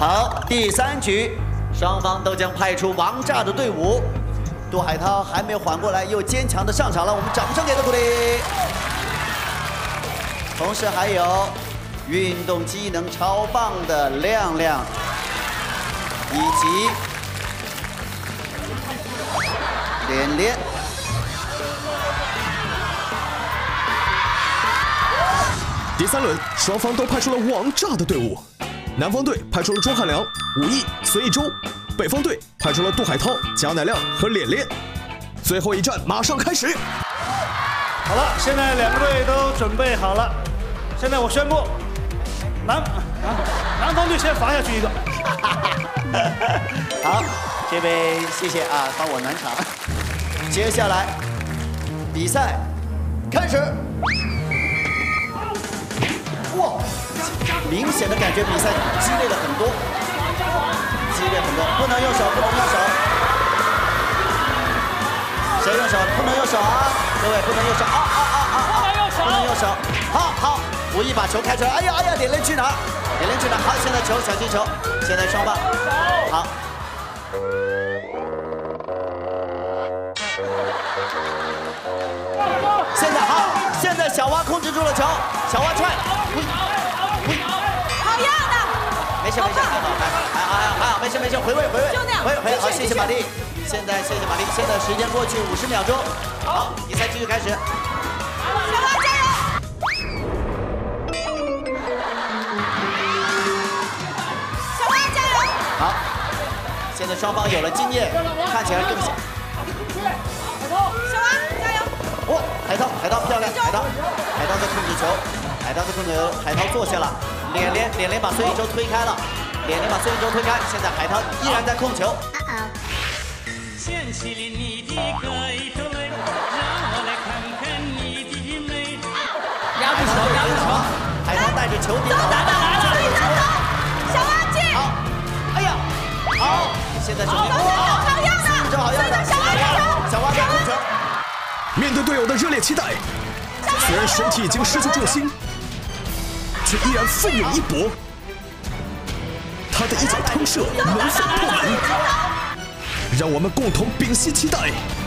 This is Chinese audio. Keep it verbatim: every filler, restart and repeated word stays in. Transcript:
好，第三局，双方都将派出王炸的队伍。杜海涛还没有缓过来，又坚强的上场了，我们掌声给他鼓励。同时还有运动机能超棒的亮亮，以及连连。 第三轮，双方都派出了王炸的队伍。南方队派出了钟汉良、武艺、孙艺洲；北方队派出了杜海涛、贾乃亮和连连。最后一战马上开始。 好了，现在两个队都准备好了。现在我宣布，南南南方队先罚下去一个。 好，这位谢谢啊，帮我暖场。接下来比赛开始。 哇，明显的感觉比赛激烈了很多，激烈很多，不能用手，不能用手，谁用手？不能用手啊！各位不能用手啊啊啊啊啊！不能用手，好好，武艺把球开出来，哎呀哎呀，连连去哪儿？连连去哪儿？好，现在球小金球，现在双方好。现在好，现在小蛙控制住了球，小蛙踹。 好样的！ 没事没事，还好还好还好还好还好，没事没事，回位回位， 就那样， 回位好，谢谢玛丽。现在谢谢玛丽，现在时间过去五十秒钟，好，比赛继续开始。 小蛙加油！小蛙加油！ 好，现在双方有了经验，看起来更像。 小蛙加油！ 哦，海涛海涛漂亮，海涛海涛在控制球。 海涛在控制球，海涛坐下了，连连连连把孙艺洲推开了，连连把孙艺洲推开，现在海涛依然在控球。 掀起了你的盖头来，让我来看看你的美。 压住球，压住球，海涛带着球点倒，来了来了，有机会。 小蛙进！ 好，哎呀，好，现在是好， 好样的， 孙艺洲好样的， 小蛙加油， 小蛙在控球。 面对队友的热烈期待，虽然身体已经失去重心。 却依然奋勇一搏，他的一脚腾射能否破门？让我们共同屏息期待。